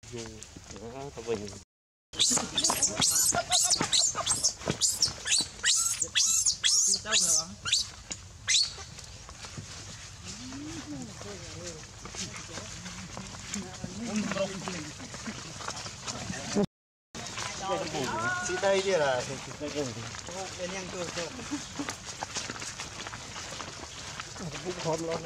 Dù đó tao bình. Đi đây đi là bên em tôi cũng khó lắm.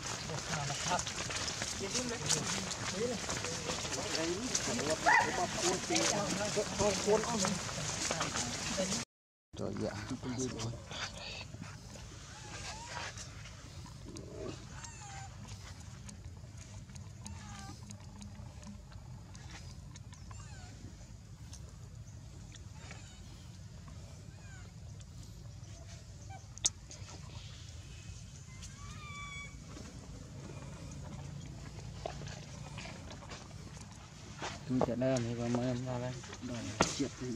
Rồi dạ. Chúng ta đây thì có mấy em ra đây. Rồi triệt đi.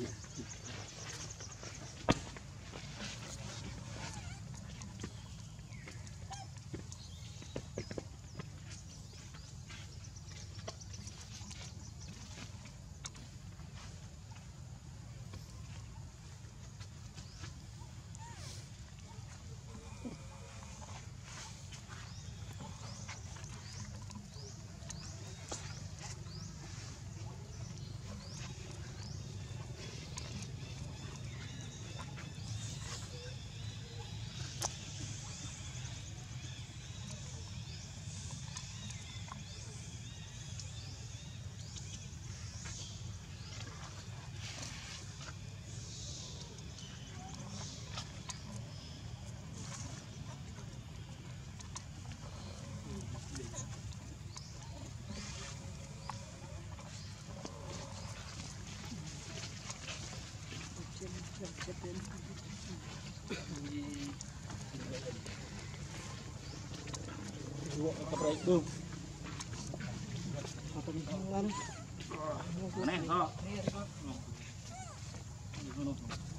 Này,